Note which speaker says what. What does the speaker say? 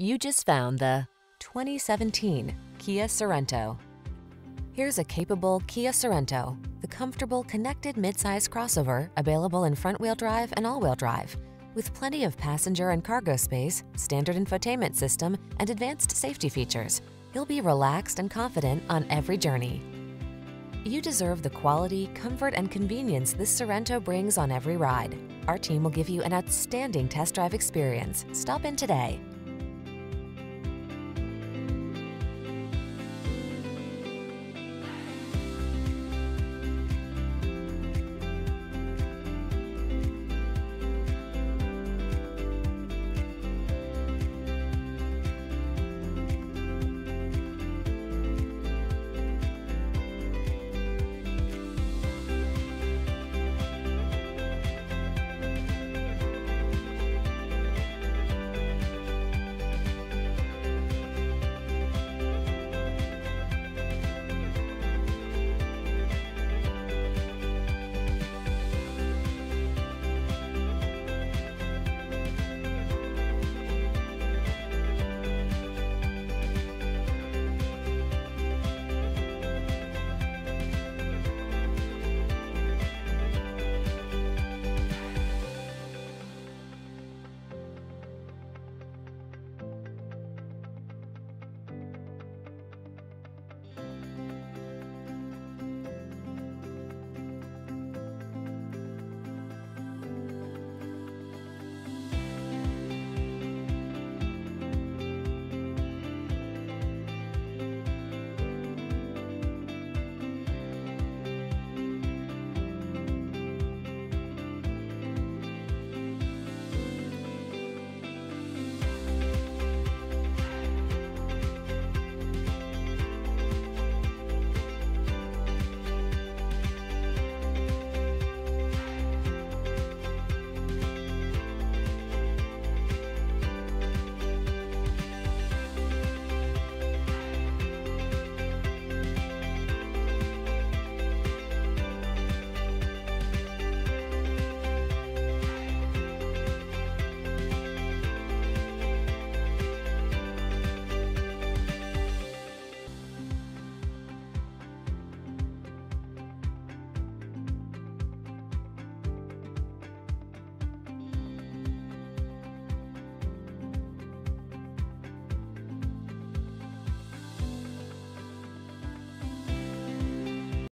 Speaker 1: You just found the 2017 Kia Sorento. Here's a capable Kia Sorento, the comfortable, connected midsize crossover available in front-wheel drive and all-wheel drive. With plenty of passenger and cargo space, standard infotainment system, and advanced safety features, you'll be relaxed and confident on every journey. You deserve the quality, comfort, and convenience this Sorento brings on every ride. Our team will give you an outstanding test drive experience. Stop in today.